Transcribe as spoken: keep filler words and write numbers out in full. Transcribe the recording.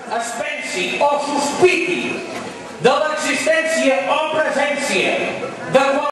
es pensi o sospiti de l'existència o presència de qualsevol